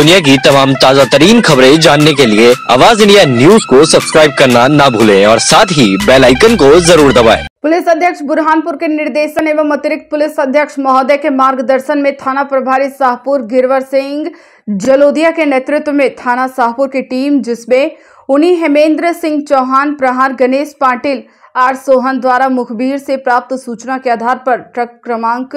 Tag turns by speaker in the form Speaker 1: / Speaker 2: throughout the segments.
Speaker 1: दुनिया की तमाम ताज़ा तरीन खबरें जानने के लिए आवाज इंडिया न्यूज को सब्सक्राइब करना ना भूलें और साथ ही बेल आइकन को जरूर दबाएं।
Speaker 2: पुलिस अधीक्षक बुरहानपुर के निर्देशन एवं अतिरिक्त पुलिस अधीक्षक महोदय के मार्गदर्शन में थाना प्रभारी शाहपुर गिरवर सिंह जलोदिया के नेतृत्व में थाना शाहपुर की टीम, जिसमें उन्हीं हेमेंद्र सिंह चौहान, प्रहार गणेश पाटिल, आर सोहन द्वारा मुखबिर से प्राप्त सूचना के आधार पर ट्रक क्रमांक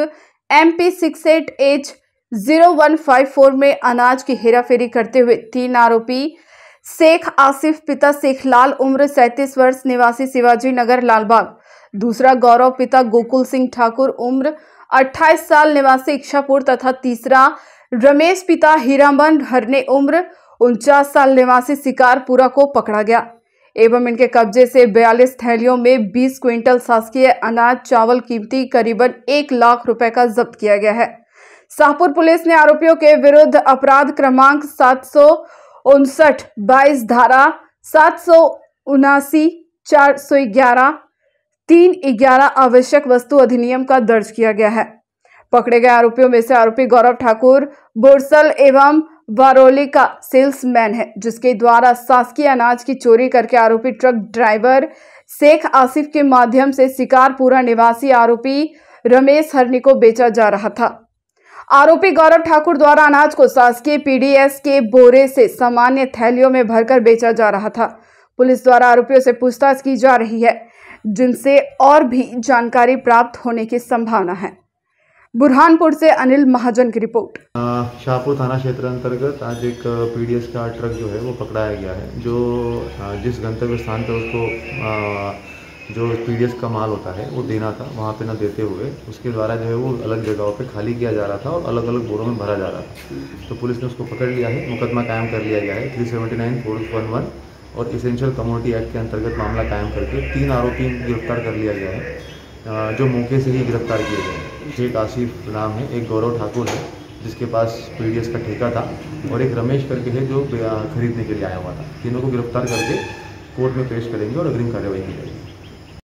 Speaker 2: MP68H0154 में अनाज की हेराफेरी करते हुए 3 आरोपी शेख आसिफ पिता शेख लाल उम्र 37 वर्ष निवासी शिवाजी नगर लालबाग, दूसरा गौरव पिता गोकुल सिंह ठाकुर उम्र 28 साल निवासी इच्छापुर तथा तीसरा रमेश पिता हीरामन हरने उम्र 49 साल निवासी शिकारपुरा को पकड़ा गया एवं इनके कब्जे से 42 थैलियों में 20 क्विंटल शासकीय अनाज चावल कीमती करीबन 1 लाख रुपए का जब्त किया गया है। शाहपुर पुलिस ने आरोपियों के विरुद्ध अपराध क्रमांक 759/22 धारा 779 411 311 आवश्यक वस्तु अधिनियम का दर्ज किया गया है। पकड़े गए आरोपियों में से आरोपी गौरव ठाकुर बोरसल एवं वारोली का सेल्समैन है, जिसके द्वारा शासकीय अनाज की चोरी करके आरोपी ट्रक ड्राइवर शेख आसिफ के माध्यम से शिकारपुरा निवासी आरोपी रमेश हरनी को बेचा जा रहा था। आरोपी गौरव ठाकुर द्वारा अनाज को शासकीय पीडीएस के बोरे से सामान्य थैलियों में भरकर बेचा जा रहा था। पुलिस द्वारा आरोपियों से पूछताछ की जा रही है, जिनसे और भी जानकारी प्राप्त होने की संभावना है। बुरहानपुर से अनिल महाजन की रिपोर्ट।
Speaker 3: शाहपुर थाना क्षेत्र अंतर्गत आज एक पीडीएस का ट्रक जो है वो पकड़ाया गया है, जो जिस गंतव्य स्थान पर उसको जो पीडीएस का माल होता है वो देना था, वहाँ पे न देते हुए उसके द्वारा जो है वो अलग जगहों पे खाली किया जा रहा था और अलग अलग बोरों में भरा जा रहा था। तो पुलिस ने उसको पकड़ लिया है, मुकदमा कायम कर लिया गया है 379/411 और इसेंशियल कमोडिटी एक्ट के अंतर्गत मामला कायम करके 3 आरोपी गिरफ्तार कर लिया गया है, जो मौके से ही गिरफ्तार किए गए हैं। शेख आसिफ नाम है, एक गौरव ठाकुर है जिसके पास पीडीएस का ठेका था और एक रमेश करके है जो खरीदने के लिए आया हुआ था। तीनों को गिरफ्तार करके कोर्ट में पेश करेंगे और अग्रिम कार्रवाई की जाएगी।